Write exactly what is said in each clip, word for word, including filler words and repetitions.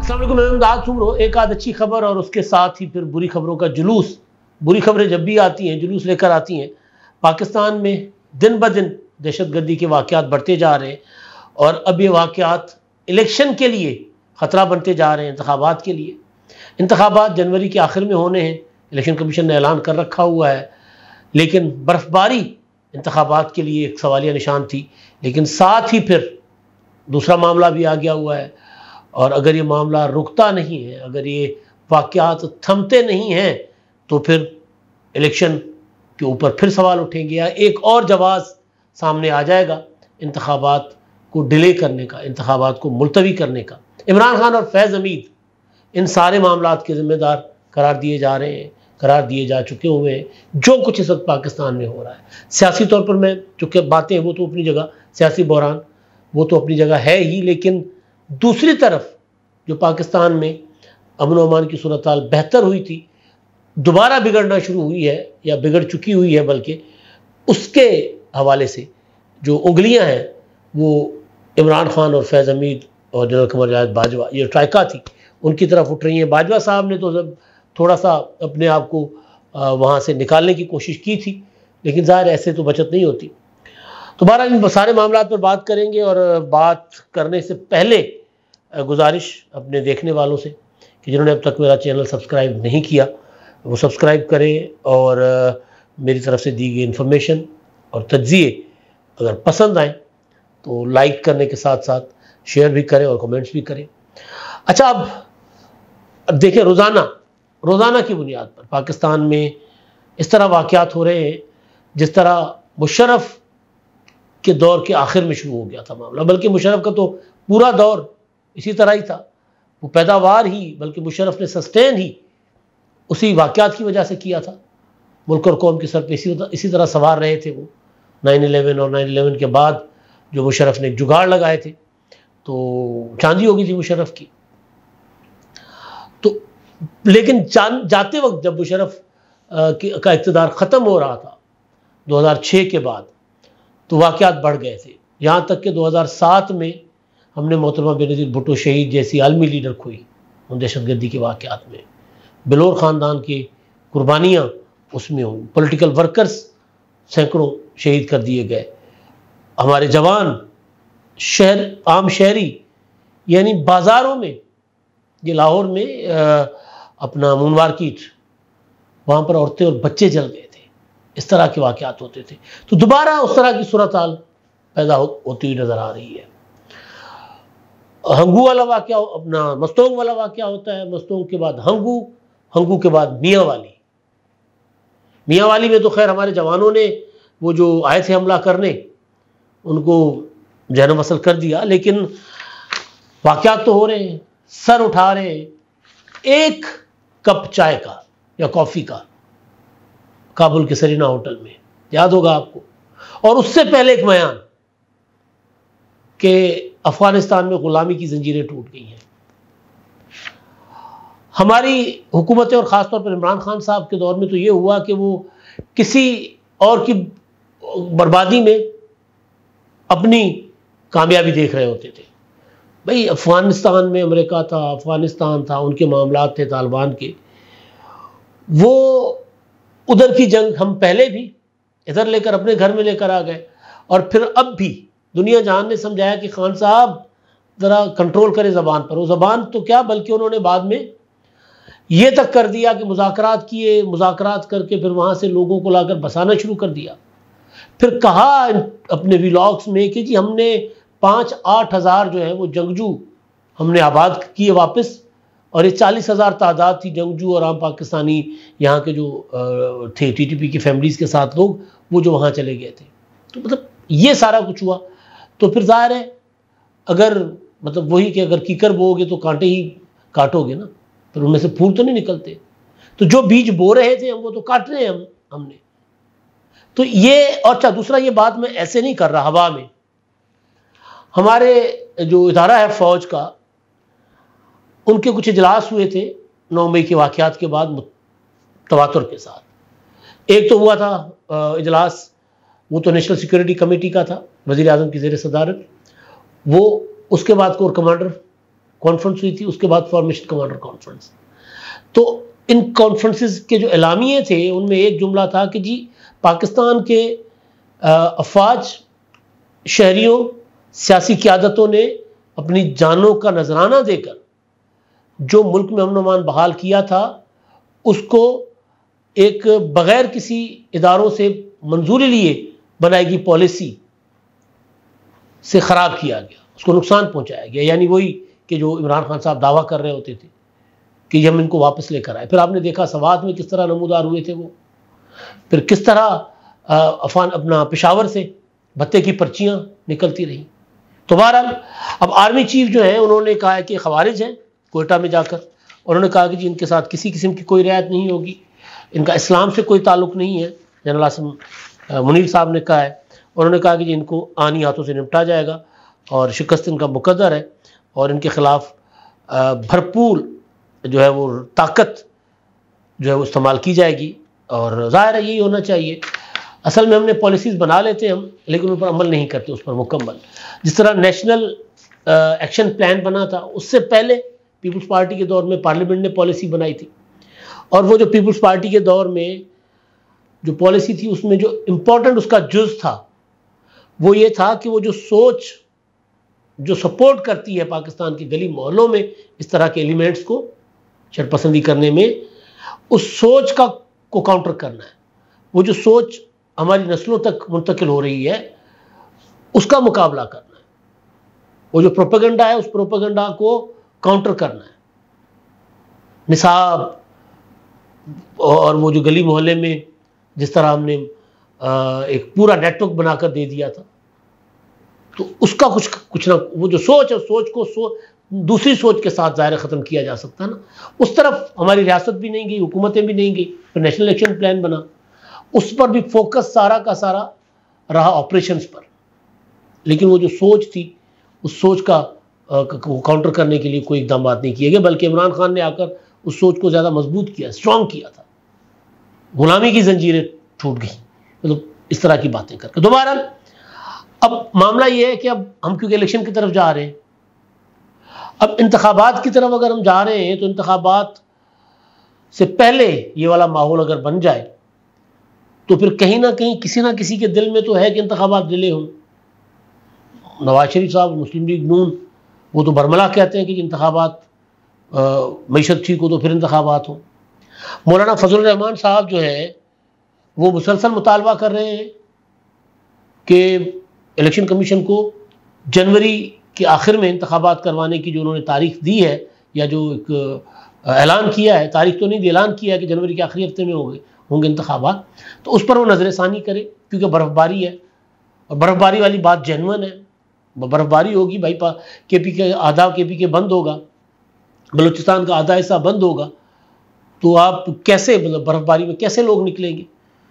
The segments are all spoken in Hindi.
अस्सलाम वालेकुम, मैं इमदाद सुमरो। एक आध अच्छी खबर और उसके साथ ही फिर बुरी खबरों का जुलूस। बुरी खबरें जब भी आती हैं, जुलूस लेकर आती हैं। पाकिस्तान में दिन ब दिन दहशतगर्दी के वाक़यात बढ़ते जा रहे हैं और अब ये वाक़यात इलेक्शन के लिए ख़तरा बनते जा रहे हैं, इंतखाबात के लिए। इंतखाबात जनवरी के आखिर में होने हैं, इलेक्शन कमीशन ने ऐलान कर रखा हुआ है, लेकिन बर्फ़बारी इंतखाबात के लिए एक सवालिया निशान थी। लेकिन साथ ही फिर दूसरा मामला भी आ गया हुआ है और अगर ये मामला रुकता नहीं है, अगर ये वाक़यात थमते नहीं हैं, तो फिर इलेक्शन के ऊपर फिर सवाल उठेंगे या एक और जवाब सामने आ जाएगा इंतखाबात को डिले करने का, इंतखाबात को मुलतवी करने का। इमरान खान और फैज़ हमीद इन सारे मामलात के ज़िम्मेदार करार दिए जा रहे हैं, करार दिए जा चुके हुए हैं जो कुछ इस वक्त पाकिस्तान में हो रहा है। सियासी तौर पर मैं चूँकि बातें हैं वो तो अपनी जगह, सियासी बहरान वो तो अपनी जगह है ही, लेकिन दूसरी तरफ जो पाकिस्तान में अमन अमान की सूरत हाल बेहतर हुई थी, दोबारा बिगड़ना शुरू हुई है या बिगड़ चुकी हुई है, बल्कि उसके हवाले से जो उंगलियां हैं वो इमरान खान और फैज़ हमीद और जनरल कमर जावेद बाजवा, ये ट्राइका थी, उनकी तरफ उठ रही हैं। बाजवा साहब ने तो जब थोड़ा सा अपने आप को वहाँ से निकालने की कोशिश की थी, लेकिन ज़ाहिर ऐसे तो बचत नहीं होती। तो बहरहाल इन सारे मामलों पर बात करेंगे और बात करने से पहले गुजारिश अपने देखने वालों से कि जिन्होंने अब तक मेरा चैनल सब्सक्राइब नहीं किया वो सब्सक्राइब करें और मेरी तरफ से दी गई इन्फॉर्मेशन और तज्ज़िये अगर पसंद आएँ तो लाइक करने के साथ साथ शेयर भी करें और कमेंट्स भी करें। अच्छा, अब अब देखें, रोज़ाना रोज़ाना की बुनियाद पर पाकिस्तान में इस तरह वाक़यात हो रहे हैं जिस तरह मुशर्रफ के दौर के आखिर में शुरू हो गया था मामला, बल्कि मुशर्रफ का तो पूरा दौर इसी तरह ही था। वो पैदावार ही, बल्कि मुशर्रफ ने सस्टेन ही उसी वाक़यात की वजह से किया था। मुल्क और कौम के सर पे इसी इसी तरह सवार रहे थे वो नाइन इलेवन और नाइन इलेवन के बाद जो मुशर्रफ ने जुगाड़ लगाए थे तो चांदी हो गई थी मुशर्रफ की। तो लेकिन जाते वक्त जब मुशर्रफ का इक़्तिदार ख़त्म हो रहा था दो हज़ार छः के बाद, तो वाक़यात बढ़ गए थे, यहाँ तक कि दो हज़ार सात में हमने मोहतरमा बेनज़ीर भुट्टो शहीद जैसी आलमी लीडर खोई उन दहशतगर्दी के वाक़यात में। बिलोर ख़ानदान की कुर्बानियाँ उसमें हुई, पॉलिटिकल वर्कर्स सैकड़ों शहीद कर दिए गए, हमारे जवान, शहर आम शहरी, यानी बाज़ारों में, ये लाहौर में आ, अपना मून मार्केट, वहाँ पर औरतें और बच्चे जल गए थे। इस तरह के वाक़यात होते थे। तो दोबारा उस तरह की सूरत हाल पैदा हो, होती हुई नज़र आ रही है। हंगू वाला वाक़या, अपना मस्तोंग वाला वाक़या होता है, मस्तोंग के बाद हंगू, हंगू के बाद मियाँ वाली। मियाँ वाली में तो खैर हमारे जवानों ने वो जो आए थे हमला करने उनको जहनम असल कर दिया, लेकिन वाक़यात तो हो रहे हैं, सर उठा रहे हैं। एक कप चाय का या कॉफ़ी का काबुल के सरीना होटल में, याद होगा आपको, और उससे पहले एक बयान कि अफ़गानिस्तान में ग़ुलामी की जंजीरें टूट गई हैं। हमारी हुकूमतें और ख़ास तौर पर इमरान खान साहब के दौर में तो ये हुआ कि वो किसी और की बर्बादी में अपनी कामयाबी देख रहे होते थे। भाई, अफ़गानिस्तान में अमेरिका था, अफ़गानिस्तान था, उनके मामलात थे तालिबान के, वो उधर की जंग हम पहले भी इधर लेकर अपने घर में लेकर आ गए और फिर अब भी दुनिया जहान ने समझाया कि खान साहब ज़रा कंट्रोल करें ज़बान पर। वो ज़बान तो क्या, बल्कि उन्होंने बाद में ये तक कर दिया कि मुज़ाकरात किए, मुज़ाकरात करके फिर वहाँ से लोगों को लाकर बसाना शुरू कर दिया। फिर कहा अपने व्लॉग्स में कि जी हमने पाँच आठ हज़ार जो है वो जंगजू हमने आबाद किए वापस, और ये चालीस हज़ार तादाद थी जंगजू और आम पाकिस्तानी यहाँ के जो थे टी टी पी की फैमिलीज़ के साथ लोग, वो जो वहाँ चले गए थे। तो मतलब ये सारा कुछ हुआ। तो फिर ज़ाहिर है, अगर मतलब वही कि अगर कीकर बोओगे तो कांटे ही काटोगे ना, फिर उनमें से फूल तो नहीं निकलते। तो जो बीज बो रहे थे हम, वो तो काट रहे हैं हम हमने तो ये। और अच्छा, दूसरा ये बात मैं ऐसे नहीं कर रहा हवा में। हमारे जो इदारा है फ़ौज का, उनके कुछ इजलास हुए थे नौ मई के वाक़यात के बाद तवातुर के साथ। एक तो हुआ था इजलास, वो तो नेशनल सिक्योरिटी कमेटी का था, वज़ीर आज़म की ज़ेर सदारत। वो उसके बाद कोर कमांडर कॉन्फ्रेंस हुई थी, उसके बाद फॉर्मेशन कमांडर कॉन्फ्रेंस। तो इन कॉन्फ्रेंसेस के जो एलामिये थे उनमें एक जुमला था कि जी पाकिस्तान के अफवाज, शहरियों, सियासी क़यादतों ने अपनी जानों का नजराना देकर जो मुल्क में अमन अमान बहाल किया था उसको एक बगैर किसी इदारों से मंजूरी लिए बनाई गई पॉलिसी से ख़राब किया गया, उसको नुकसान पहुंचाया गया। यानी वही कि जो इमरान खान साहब दावा कर रहे होते थे कि हम इनको वापस लेकर आए। फिर आपने देखा सवात में किस तरह नमूदार हुए थे वो, फिर किस तरह अफान अपना पेशावर से भत्ते की पर्चियाँ निकलती रहीं। तो बहरहाल अब आर्मी चीफ जो है उन्होंने कहा है कि खवारिज हैं कोयटा में जाकर, उन्होंने कहा कि जी इनके साथ किसी किस्म की कोई रियायत नहीं होगी, इनका इस्लाम से कोई ताल्लुक़ नहीं है। जनरल आसिम मुनीर साहब ने कहा है, उन्होंने कहा कि जी इनको आनी हाथों से निपटा जाएगा और शिकस्त इनका मुकद्दर है और इनके ख़िलाफ़ भरपूर जो है वो ताकत जो है वो इस्तेमाल की जाएगी। और ज़ाहिर है यही होना चाहिए। असल में हमने पॉलिसीज़ बना लेते हैं हम, लेकिन उन पर अमल नहीं करते उस पर मुकम्मल। जिस तरह नेशनल एक्शन प्लान बना था, उससे पहले पीपल्स पार्टी के दौर में पार्लियामेंट ने पॉलिसी बनाई थी, और वो जो पीपल्स पार्टी के दौर में जो पॉलिसी थी उसमें जो इम्पोर्टेंट उसका जुज़ था वो ये था कि वो जो सोच जो सपोर्ट करती है पाकिस्तान के गली मोहल्लों में इस तरह के एलिमेंट्स को शरपसंदी करने में, उस सोच का को काउंटर करना है। वो जो सोच हमारी नस्लों तक मुंतकिल हो रही है उसका मुकाबला करना है। वो जो प्रोपेगेंडा है उस प्रोपेगेंडा को काउंटर करना है। निसाब और वो जो गली मोहल्ले में जिस तरह हमने एक पूरा नेटवर्क बनाकर दे दिया था, तो उसका कुछ कुछ ना वो जो सोच है सोच को सो दूसरी सोच के साथ ज़ाहिर ख़त्म किया जा सकता है ना। उस तरफ हमारी रियासत भी नहीं गई, हुकूमतें भी नहीं गई। फिर नेशनल एक्शन प्लान बना, उस पर भी फोकस सारा का सारा रहा ऑपरेशंस पर, लेकिन वो जो सोच थी उस सोच का काउंटर करने के लिए कोई इकदाम नहीं किए गए, बल्कि इमरान खान ने आकर उस सोच को ज़्यादा मजबूत किया, स्ट्रॉन्ग किया था। गुलामी की जंजीरें टूट गई, मतलब इस तरह की बातें करके। दोबारा अब मामला ये है कि अब हम क्योंकि इलेक्शन की तरफ जा रहे हैं, अब इंतखाबात की तरफ अगर हम जा रहे हैं तो इंतखाबात से पहले ये वाला माहौल अगर बन जाए तो फिर कहीं ना कहीं किसी ना किसी के दिल में तो है कि इंतखाबात डिले हों। नवाज शरीफ साहब, मुस्लिम लीग नून, वो तो बरमला कहते हैं कि इंतखाबात मईशत ठीक हो तो फिर इंतखाबात हो। मौलाना फजल रहमान साहब जो है वो मुसलसल मुतालबा कर रहे हैं कि इलेक्शन कमीशन को जनवरी के आखिर में इंतखाबात करवाने की जो उन्होंने तारीख दी है, या जो एक ऐलान किया है, तारीख तो नहीं दी, ऐलान किया है कि जनवरी के आखिरी हफ्ते में होंगे होंगे इंतखाबात, तो उस पर वो नज़रसानी करे, क्योंकि बर्फ़बारी है और बर्फ़बारी वाली बात जेन्युइन है। बर्फ़बारी होगी भाई, पा के पी के आधा के पी के बंद होगा, बलूचिस्तान का आधा हिस्सा बंद होगा, तो आप कैसे मतलब बर्फ़बारी में कैसे लोग निकलेंगे?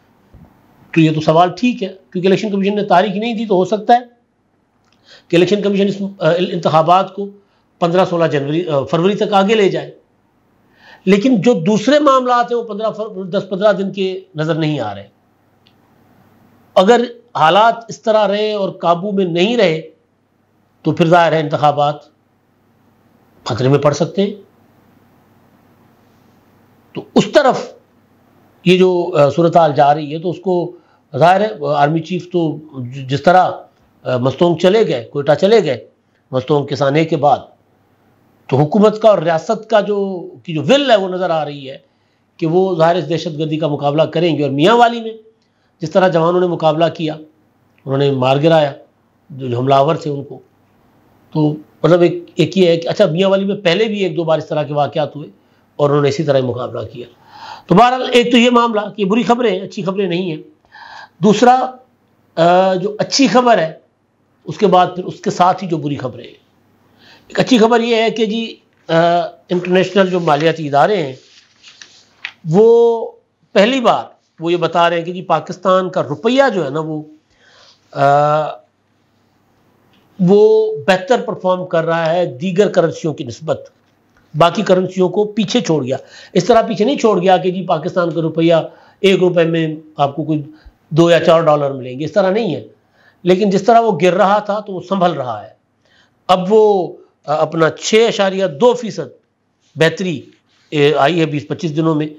तो ये तो सवाल ठीक है, क्योंकि इलेक्शन कमीशन ने तारीख नहीं दी, तो हो सकता है कि इलेक्शन कमीशन इस इंतखाबात को पंद्रह सोलह जनवरी फरवरी तक आगे ले जाए। लेकिन जो दूसरे मामला हैं वो पंद्रह दस पंद्रह दिन के नज़र नहीं आ रहे। अगर हालात इस तरह रहे और काबू में नहीं रहे तो फिर ज़ाहिर है इंतखाबात खतरे में पड़ सकते हैं। तो उस तरफ ये जो सूरत हाल जा रही है, तो उसको ज़ाहिर है आर्मी चीफ तो जिस तरह मस्तोंग चले गए, कोयटा चले गए मस्तोंग के साने के बाद, तो हुकूमत का और रियासत का जो की जो विल है वो नज़र आ रही है कि वो ज़ाहिर इस दहशतगर्दी का मुकाबला करेंगे। और मियाँ वाली में जिस तरह जवानों ने मुकाबला किया, उन्होंने मार गिराया जो हमलावर थे उनको, तो मतलब एक एक ये है कि अच्छा मियाँ वाली में पहले भी एक दो बार इस तरह के वाक़यात हुए और उन्होंने इसी तरह मुकाबला किया। तो बहरहाल एक तो ये मामला कि बुरी खबरें, अच्छी खबरें नहीं हैं। दूसरा जो अच्छी खबर है उसके बाद फिर उसके साथ ही जो बुरी खबरें हैं। एक अच्छी खबर ये है कि जी इंटरनेशनल जो मालियाती इदारे हैं वो पहली बार वो ये बता रहे हैं कि जी पाकिस्तान का रुपया जो है ना वो आ, वो बेहतर परफॉर्म कर रहा है दीगर करेंसियों की निस्बत, बाकी करेंसियों को पीछे छोड़ गया। इस तरह पीछे नहीं छोड़ गया कि जी पाकिस्तान का रुपया एक रुपए में आपको कोई दो या चार डॉलर मिलेंगे, इस तरह नहीं है। लेकिन जिस तरह वो गिर रहा था तो वो संभल रहा है। अब वो अपना छः अशारिया दो फीसद बेहतरी आई है बीस पच्चीस दिनों में,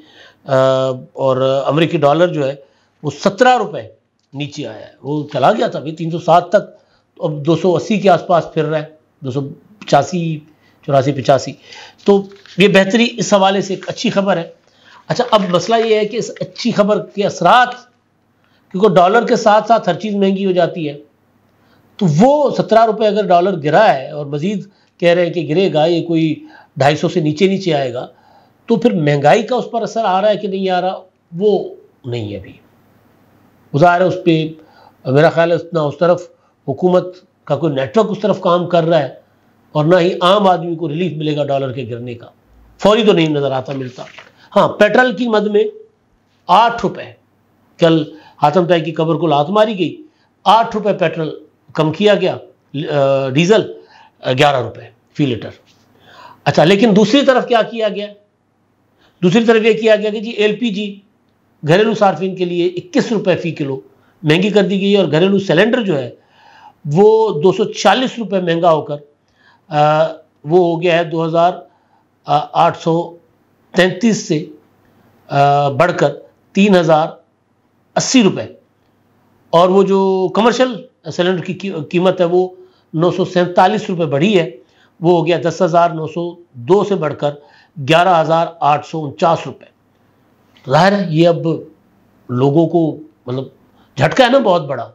और अमेरिकी डॉलर जो है वो सत्रह रुपये नीचे आया है। वो चला गया था भाई तीन सौ सात तक, तो अब दो सौ अस्सी के आसपास फिर रहा है, दो सौ पचासी चौरासी पचासी। तो ये बेहतरी इस हवाले से एक अच्छी खबर है। अच्छा, अब मसला ये है कि इस अच्छी खबर के असरात, क्योंकि डॉलर के साथ साथ हर चीज़ महंगी हो जाती है, तो वो सत्रह रुपये अगर डॉलर गिरा है और मज़ीद कह रहे हैं कि गिरेगा, ये कोई ढाई सौ से नीचे नीचे आएगा, तो फिर महंगाई का उस पर असर आ रहा है कि नहीं आ रहा, वो नहीं है अभी। ज़ाहिर है उस पर मेरा ख्याल है उतना उस तरफ हुकूमत का कोई नेटवर्क उस तरफ काम कर रहा है, और ना ही आम आदमी को रिलीफ मिलेगा डॉलर के गिरने का, फौरी तो नहीं नज़र आता मिलता। हाँ, पेट्रोल की मद में आठ रुपये, कल हातम ताई की कब्र को लात मारी गई, आठ रुपये पेट्रोल कम किया गया, डीजल ग्यारह रुपये फी लीटर। अच्छा, लेकिन दूसरी तरफ क्या किया गया, दूसरी तरफ यह किया गया कि जी एलपीजी घरेलू सार्फिन के लिए इक्कीस रुपये फ़ी किलो महंगी कर दी गई है, और घरेलू सिलेंडर जो है वो दो सौ चालीस रुपये महंगा होकर आ, वो हो गया है दो हज़ार आठ सौ तैंतीस से आ, बढ़कर तीन हज़ार अस्सी रुपये, और वो जो कमर्शियल सिलेंडर की कीमत है वो नौ सौ सैंतालीस रुपये बढ़ी है, वो हो गया दस हज़ार नौ सौ दो से बढ़कर ग्यारह हज़ार आठ सौ उनचास रुपये। ज़ाहिर है ये अब लोगों को मतलब झटका है ना बहुत बड़ा।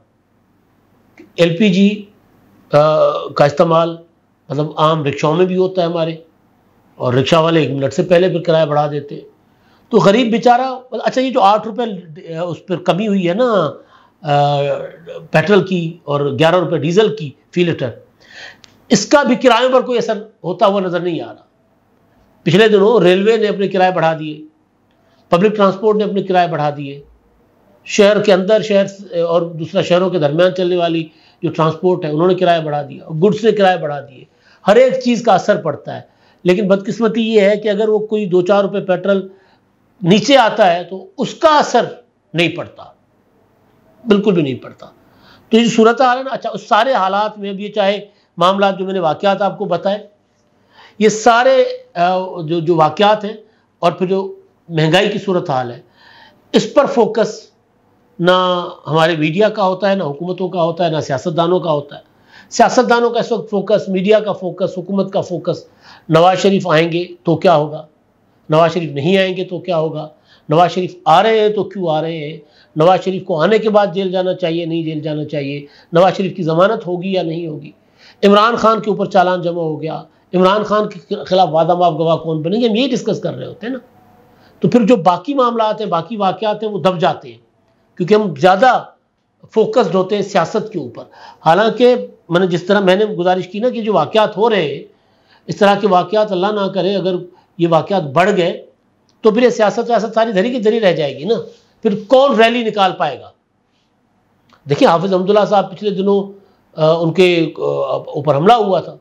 एलपीजी का इस्तेमाल मतलब आम रिक्शाओं में भी होता है हमारे, और रिक्शा वाले एक मिनट से पहले फिर किराया बढ़ा देते, तो गरीब बेचारा। अच्छा, ये जो आठ रुपये उस पर कमी हुई है ना पेट्रोल की और ग्यारह रुपये डीजल की फी लीटर, इसका भी किरायों पर कोई असर होता हुआ नज़र नहीं आ रहा। पिछले दिनों रेलवे ने अपने किराए बढ़ा दिए, पब्लिक ट्रांसपोर्ट ने अपने किराए बढ़ा दिए, शहर के अंदर शहर और दूसरा शहरों के दरमियान चलने वाली जो ट्रांसपोर्ट है उन्होंने किराया बढ़ा दिया, गुड्स ने किराए बढ़ा दिए। हर एक चीज़ का असर पड़ता है, लेकिन बदकिस्मती ये है कि अगर वो कोई दो चार रुपये पेट्रोल नीचे आता है तो उसका असर नहीं पड़ता, बिल्कुल भी नहीं पड़ता। तो ये सूरत हाल है ना। अच्छा, उस सारे हालात में भी चाहे मामला जो मैंने वाक़यात आपको बताए, ये सारे जो जो वाक़यात हैं और फिर जो महंगाई की सूरत हाल है, इस पर फोकस ना हमारे मीडिया का होता है, ना हुकूमतों का होता है, ना सियासतदानों का होता है। सियासतदानों का इस वक्त फोकस, मीडिया का फोकस, हुकूमत का फोकस, नवाज शरीफ आएंगे तो क्या होगा, नवाज शरीफ नहीं आएंगे तो क्या होगा, नवाज शरीफ आ रहे हैं तो क्यों आ रहे हैं, नवाज शरीफ को आने के बाद जेल जाना चाहिए नहीं जेल जाना चाहिए, नवाज शरीफ की ज़मानत होगी या नहीं होगी, इमरान खान के ऊपर चालान जमा हो गया, इमरान खान के खिलाफ वादा माफ गवाह कौन बनेंगे, हम यही डिस्कस कर रहे होते हैं ना। तो फिर जो बाकी मामलात हैं, बाकी वाक़यात हैं, वो दब जाते हैं क्योंकि हम ज़्यादा फोकस्ड होते हैं सियासत के ऊपर। हालांकि मैंने जिस तरह मैंने गुजारिश की ना कि जो वाक़यात हो रहे हैं, इस तरह के वाक़यात अल्लाह ना करे अगर ये वाक़यात बढ़ गए तो फिर ये सियासत सियासत सारी धरी की धरी रह जाएगी ना, फिर कौन रैली निकाल पाएगा। देखिए, हाफिज़ अब्दुल्ला साहब पिछले दिनों आ, उनके ऊपर हमला हुआ था,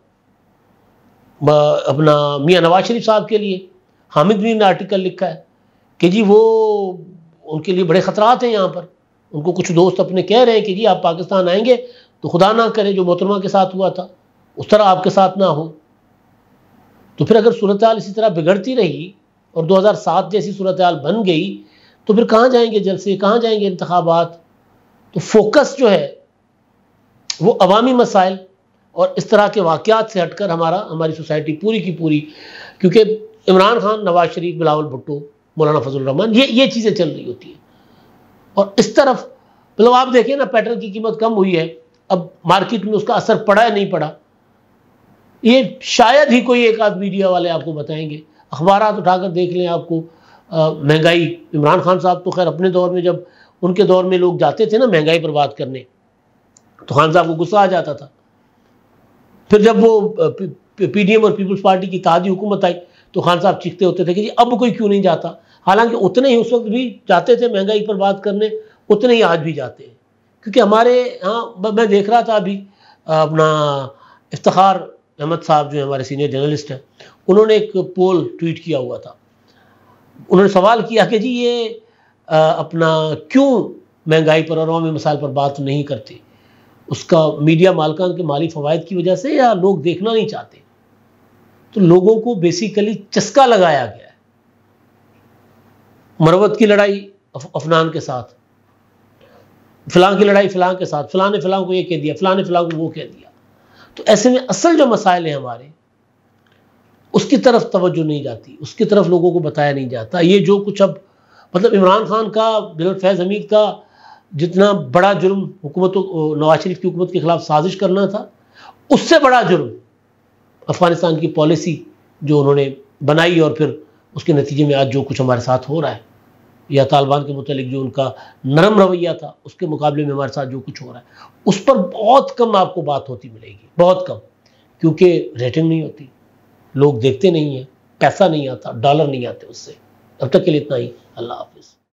अपना मियाँ नवाज शरीफ साहब के लिए हामिद मीर ने आर्टिकल लिखा है कि जी वो उनके लिए बड़े ख़तरात हैं यहाँ पर। उनको कुछ दोस्त अपने कह रहे हैं कि जी आप पाकिस्तान आएंगे तो खुदा ना करे जो मोहतरमा के साथ हुआ था उस तरह आपके साथ ना हो। तो फिर अगर सूरत हाल इसी तरह बिगड़ती रही और दो हज़ार सात जैसी सूरत हाल बन गई तो फिर कहाँ जाएंगे जलसे, कहाँ जाएंगे इंतखाबात। तो फोकस जो है वो अवामी मसाइल और इस तरह के वाक़यात से हटकर हमारा हमारी सोसाइटी पूरी की पूरी, क्योंकि इमरान खान, नवाज शरीफ, बिलावल भुट्टो, मौलाना फजल रहमान, ये ये चीज़ें चल रही होती हैं। और इस तरफ मतलब आप देखिए ना, पेट्रोल की कीमत कम हुई है, अब मार्केट में उसका असर पड़ा है नहीं पड़ा, ये शायद ही कोई एक आध मीडिया वाले आपको बताएंगे। अखबारात उठाकर देख लें, आपको महंगाई, इमरान खान साहब तो खैर अपने दौर में, जब उनके दौर में लोग जाते थे ना महंगाई पर बात करने, तो खान साहब को गुस्सा आ जाता था। फिर जब वो पीडीएम और पीपल्स पार्टी की इत्तेहादी हुकूमत आई तो खान साहब चीखते होते थे कि जी अब कोई क्यों नहीं जाता। हालांकि उतने ही उस वक्त भी जाते थे महंगाई पर बात करने, उतने ही आज भी जाते हैं। क्योंकि हमारे यहाँ मैं देख रहा था अभी अपना इफ्तिखार अहमद साहब जो हमारे सीनियर जर्नलिस्ट हैं, उन्होंने एक पोल ट्वीट किया हुआ था। उन्होंने सवाल किया कि जी ये आ, अपना क्यों महंगाई पर और अवामी मसाइल पर बात नहीं करते, उसका मीडिया मालकान के माली फ़वाइद की वजह से या लोग देखना नहीं चाहते। तो लोगों को बेसिकली चस्का लगाया गया है। मरवत की लड़ाई अफ, अफनान के साथ, फिलां की लड़ाई फिलां के साथ, फिलां ने फिलां को ये कह दिया, फिलां ने फिलां को वो कह दिया। तो ऐसे में असल जो मसाइल हैं हमारे, उसकी तरफ तवज्जो नहीं जाती, उसकी तरफ लोगों को बताया नहीं जाता। ये जो कुछ अब मतलब इमरान खान का, बिलावल फैज़ हमीद का जितना बड़ा जुर्म हुकूमत, नवाज शरीफ की हुकूमत के खिलाफ साजिश करना था, उससे बड़ा जुर्म अफगानिस्तान की पॉलिसी जो उन्होंने बनाई और फिर उसके नतीजे में आज जो कुछ हमारे साथ हो रहा है, या तालिबान के मुतालिक जो उनका नरम रवैया था उसके मुकाबले में हमारे साथ जो कुछ हो रहा है, उस पर बहुत कम आपको बात होती मिलेगी, बहुत कम, क्योंकि रेटिंग नहीं होती, लोग देखते नहीं हैं, पैसा नहीं आता, डॉलर नहीं आते उससे। अब तक के लिए इतना ही। अल्लाह हाफिज़।